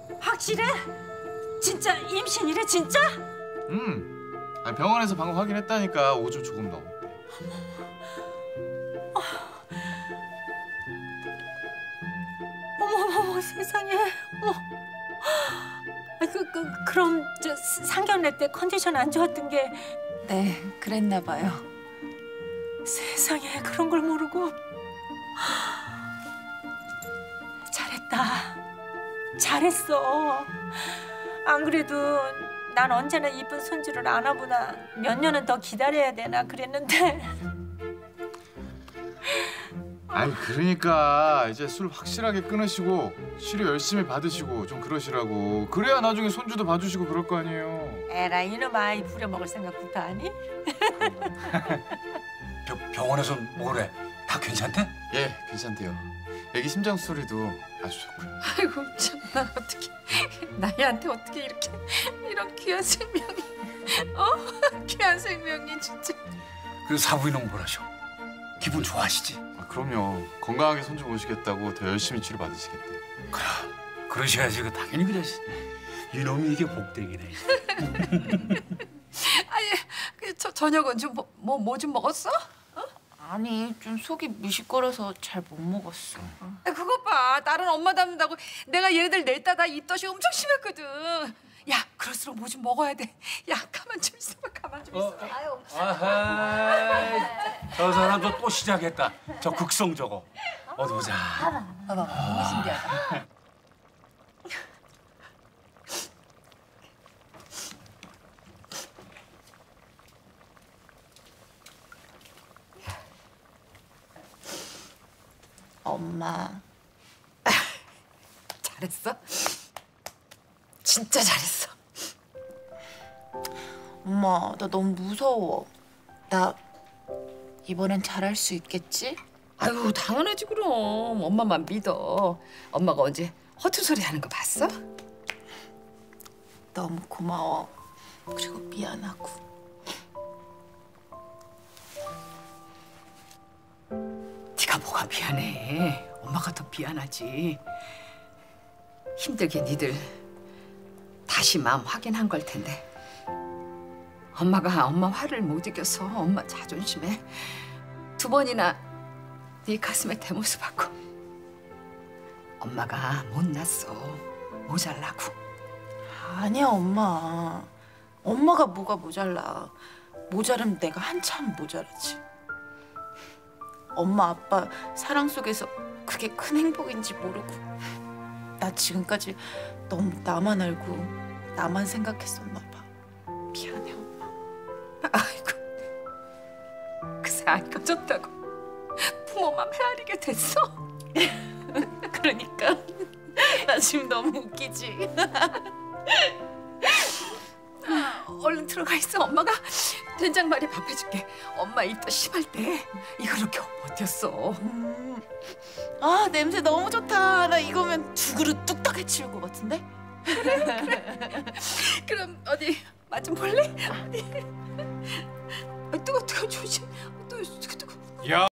확실해? 진짜 임신이래 진짜? 아니, 병원에서 방금 확인했다니까 오줌 조금 넘었대. 어머 세상에. 어머. 그럼 저 상견례 때 컨디션 안 좋았던 게. 네, 그랬나 봐요. 세상에 그런 걸 모르고. 잘했다. 잘했어. 안 그래도 난 언제나 이쁜 손주를 안아보나 몇 년은 더 기다려야 되나 그랬는데. 아니 그러니까 이제 술 확실하게 끊으시고 치료 열심히 받으시고 좀 그러시라고. 그래야 나중에 손주도 봐주시고 그럴 거 아니에요. 에라 이놈 아이 부려먹을 생각부터 하니? 병원에서 뭐래? 다 괜찮대? 예, 괜찮대요. 애기 심장 소리도 아주 좋고요. 아이고 참나 어떻게 나이한테 어떻게 이런 귀한 생명이 귀한 생명이 진짜. 그 사부인은 뭐라셔? 기분 좋아하시지? 아, 그럼요. 건강하게 손주 모시겠다고 더 열심히 치료 받으시겠대요. 그러셔야지. 그 당연히 그러시. 이놈이 이게 복댕이네. 아니 저녁은 좀 뭐 좀 먹었어? 아니, 좀 속이 미식거려서 잘 못 먹었어. 그것 봐. 나는 엄마 닮는다고 내가 얘네들 냈다다 입덧이 엄청 심했거든. 야, 그럴수록 뭐 좀 먹어야 돼. 야, 가만 좀 있어봐. 가만 좀 있어봐. 아유. 아하. 저 사람 또 시작했다. 저 극성 저거. 어디 보자. 봐봐. 너무 신기하다. 엄마. 잘했어? 진짜 잘했어. 엄마, 나 너무 무서워. 나 이번엔 잘할 수 있겠지? 아유, 당연하지 그럼. 엄마만 믿어. 엄마가 언제 허튼 소리 하는 거 봤어? 너무 고마워. 그리고 미안하고. 네가 뭐가 미안해. 엄마가 더 미안하지. 힘들게 니들 다시 마음 확인한 걸 텐데 엄마가 엄마 화를 못 이겨서 엄마 자존심에 2번이나 네 가슴에 대못을 받고 엄마가 못났어. 모자라고. 아니야, 엄마. 엄마가 뭐가 모자라. 모자르면 내가 한참 모자라지. 엄마, 아빠 사랑 속에서 그게 큰 행복인지 모르고 나 지금까지 너무 나만 알고 나만 생각했었나 봐. 미안해, 엄마. 아이고, 그새 안 꺼졌다고 부모만 헤아리게 됐어? 그러니까 나 지금 너무 웃기지? 얼른 들어가 있어. 엄마가 된장말이 밥 해줄게. 엄마 입덧 심할 때 이걸로 겨우 버텼어. 아, 냄새 너무 좋다. 나 이거면 2그릇 뚝딱 해치울 것 같은데? 그래. 그럼 어디 맛 좀 볼래? 어디? 뜨거 조심. 뜨거. 야.